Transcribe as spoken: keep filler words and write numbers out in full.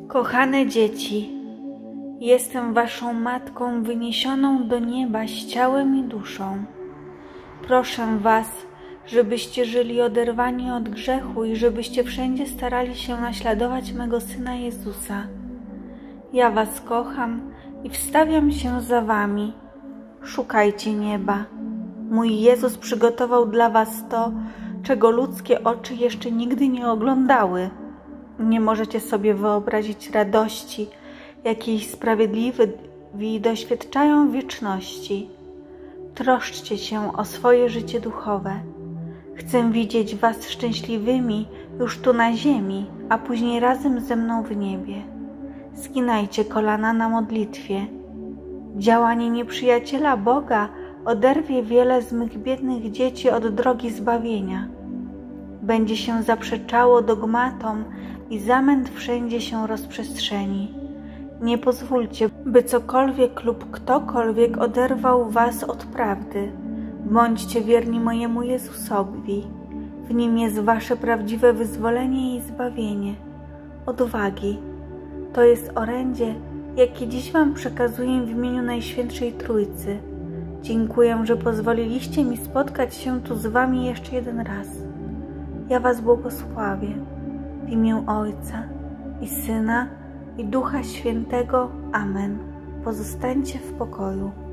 Kochane dzieci, jestem waszą matką wyniesioną do nieba z ciałem i duszą. Proszę was, żebyście żyli oderwani od grzechu i żebyście wszędzie starali się naśladować mego Syna Jezusa. Ja was kocham i wstawiam się za wami. Szukajcie nieba. Mój Jezus przygotował dla was to, czego ludzkie oczy jeszcze nigdy nie oglądały. Nie możecie sobie wyobrazić radości, jakiej sprawiedliwi doświadczają wieczności. Troszczcie się o swoje życie duchowe. Chcę widzieć was szczęśliwymi już tu na ziemi, a później razem ze mną w niebie. Zginajcie kolana na modlitwie. Działanie nieprzyjaciela Boga oderwie wiele z mych biednych dzieci od drogi zbawienia. Będzie się zaprzeczało dogmatom i zamęt wszędzie się rozprzestrzeni. Nie pozwólcie, by cokolwiek lub ktokolwiek oderwał was od prawdy. Bądźcie wierni mojemu Jezusowi. W Nim jest wasze prawdziwe wyzwolenie i zbawienie. Odwagi. To jest orędzie, jakie dziś wam przekazuję w imieniu Najświętszej Trójcy. Dziękuję, że pozwoliliście mi spotkać się tu z wami jeszcze jeden raz. Ja was błogosławię w imię Ojca i Syna i Ducha Świętego. Amen. Pozostańcie w pokoju.